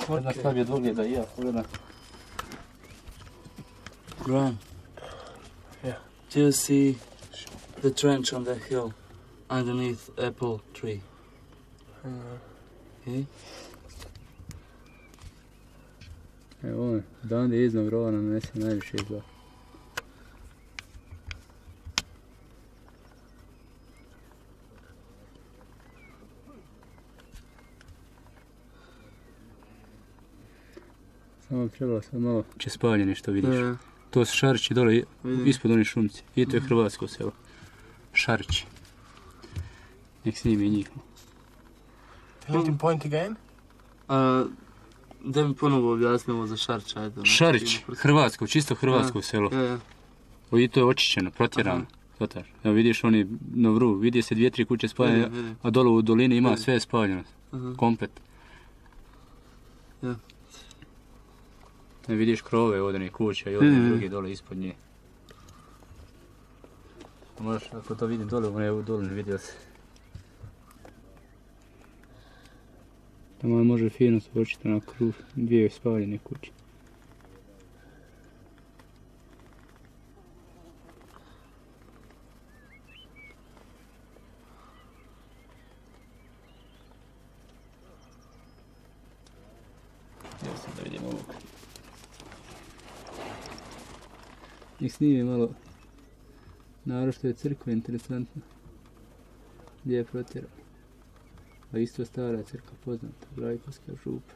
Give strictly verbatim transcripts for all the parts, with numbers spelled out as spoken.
Jedna stav je drugi da i ja pogledam. Brian, yeah. Do you see the trench on the hill underneath apple tree? Uh, Okay? Evo on, odande iznad rova nanese najviše zla. Samo trebalo sad malo će spaljene što vidiš. Yeah. To su Šarići dole Vidim. ispod one šumci. I to je hrvatsko selo. Šarići. Nek snimi njih. Can you point again? Uh, da mi ponovo objasnimo za Šarić, ajde. ono, Šarić, idemo hrvatsko, čisto hrvatsko Ja. selo. Ja, ja. O, I to je očišćeno, protjerano. Shvataš? Evo vidiš oni na vru, vidi se dvije, tri kuće spaljene, Vidim, vidim. a dole u dolini ima Vidim. sve spaljeno. Aha. Komplet. Ja. Ne vidiš krove od onih kuća i od onih Mhm. drugi dole ispod nje. Možeš, ako to vidim dole, ne, dole ne vidio se. Tamo može fino se očiti na kruh, dvije spaljene kuće. Evo sad da vidimo ovog. Nek snimi malo. Naravno što je crkva interesantna. Gdje je protjerao. A isto stara crkva poznata, Rajkovska župa.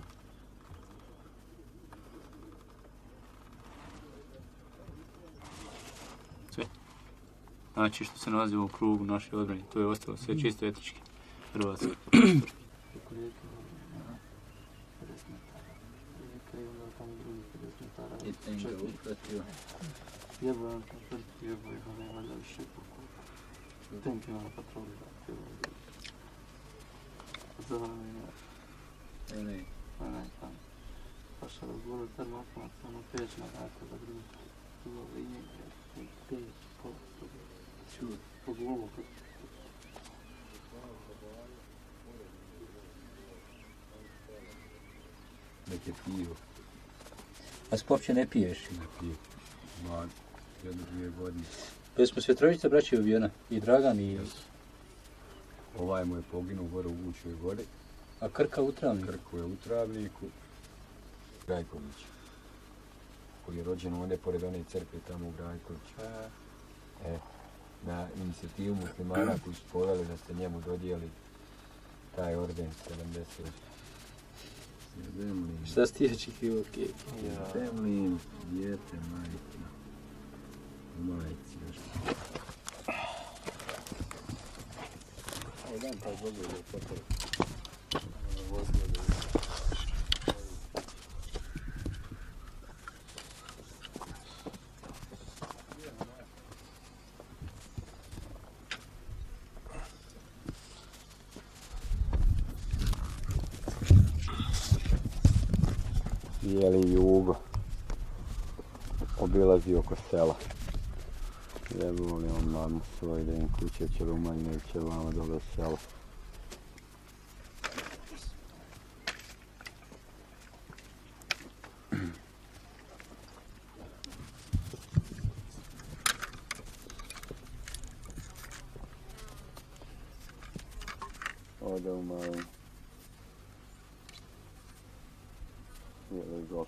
Sve. Znači što se nalazi u krugu naše odbrane, to je ostalo sve čisto etnički. Hrvatsko. Jebam, jebam, jebam, valjda više kuku. Tenki na patrolu, da, za mene, Ne, ne. onaj tam. Paša razgovor, tad makmat, ono peć na vrata za drugu. Drugo linije, peć, po, čuj, po globu. Nek je pivo. A spopće ne piješ? Ne pivo. Ma, jedno dvije godine. Pa smo sve trojice braći ubijena. I Dragan i... Ovaj mu je poginuo gore u Vučjoj gori. A Krka u Travniku? Krko je u Travniku. Grajković. Koji je rođen ovdje pored one crkve tamo u Grajkoviću. E, na inicijativu muslimana koji su poveli da ste njemu dodijeli taj orden sedamdeset. Zemlin. Šta si ti očekivao, Kek? Zemlin, dijete, majka. Majci, nešto. Ovo dan taj dobro je potrebno. Bijeli jugo obilazi oko sela. Jebao li on mamu svoj da im kuće će Rumanjne i će vama dole sela. Ode u malim. Bijeli golf.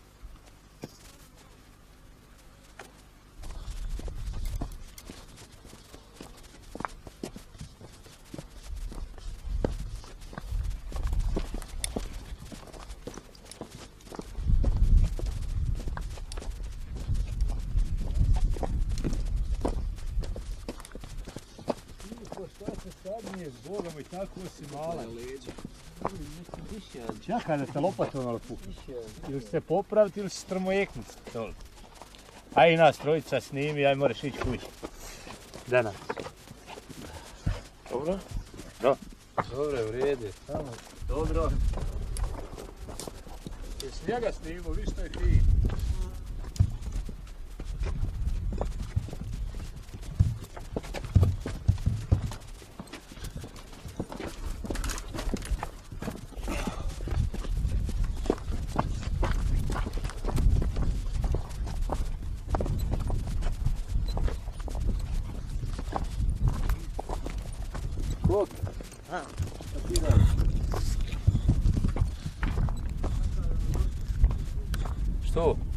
Sad nije s Bogom i tako si mala. Čekaj da ste lopatom malo puhli. Ili ste popraviti ili se strmojeknuti. Aj i nas trojica snimi, aj moraš ići kući. Danas. Dobro? Da. Dobro, u redu. Samo. Dobro. Jesi njega snimao, vi što je fin. Što?